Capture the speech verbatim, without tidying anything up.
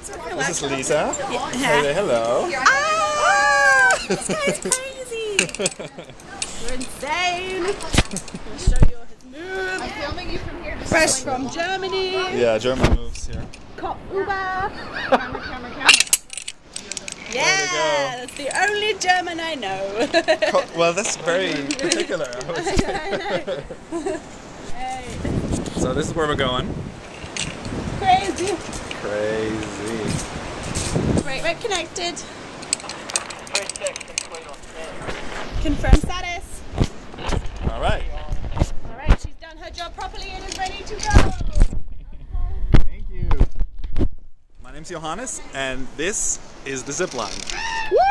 This is Lisa. Yeah. Say hello. Ah! This guy's crazy. You're insane. I'll show you his moves. I'm filming you from here. Fresh from Germany. Yeah, German moves here. Cop Uber. Camera, camera, camera. Yeah, that's the only German I know. Co well, that's very particular. I would say. I know. Hey. So this is where we're going. Crazy. Crazy. Right, we're connected. Confirm status. All right. All right, she's done her job properly and is ready to go. Thank you. My name's Johannes, and this is the Zipline. Woo!